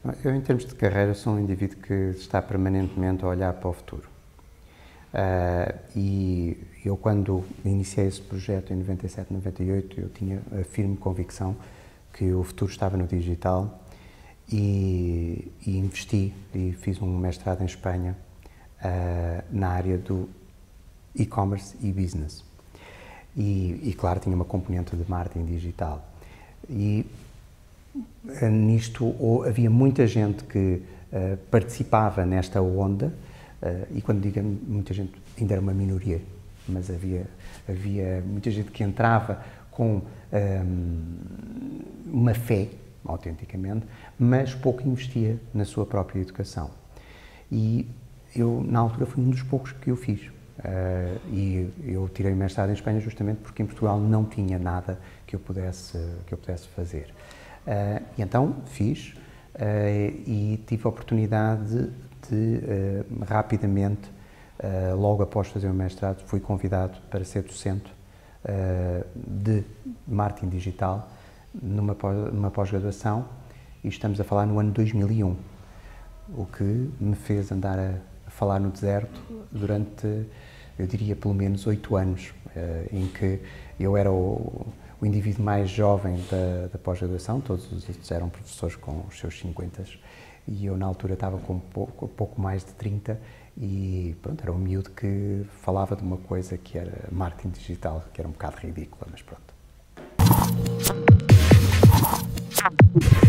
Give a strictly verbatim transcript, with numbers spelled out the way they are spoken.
Eu, em termos de carreira, sou um indivíduo que está permanentemente a olhar para o futuro. Uh, e eu, quando iniciei esse projeto em noventa e sete, noventa e oito, eu tinha a firme convicção que o futuro estava no digital e, e investi e fiz um mestrado em Espanha uh, na área do e-commerce e business. E, e, claro, tinha uma componente de marketing digital. E uh, nisto ou, havia muita gente que uh, participava nesta onda. Uh, e quando digo muita gente, ainda era uma minoria, mas havia, havia muita gente que entrava com um, uma fé, autenticamente, mas pouco investia na sua própria educação. E eu, na altura, fui um dos poucos que eu fiz. Uh, e eu tirei o mestrado em Espanha justamente porque em Portugal não tinha nada que eu pudesse, que eu pudesse fazer. Uh, e então fiz uh, e tive a oportunidade de De, uh, rapidamente, uh, logo após fazer o mestrado, fui convidado para ser docente uh, de marketing digital numa, numa pós-graduação, e estamos a falar no ano dois mil e um, o que me fez andar a, a falar no deserto durante, eu diria, pelo menos oito anos, uh, em que eu era o, o indivíduo mais jovem da, da pós-graduação, todos os outros eram professores com os seus cinquenta, e eu na altura estava com pouco, pouco mais de trinta e pronto, era um miúdo que falava de uma coisa que era marketing digital, que era um bocado ridícula, mas pronto.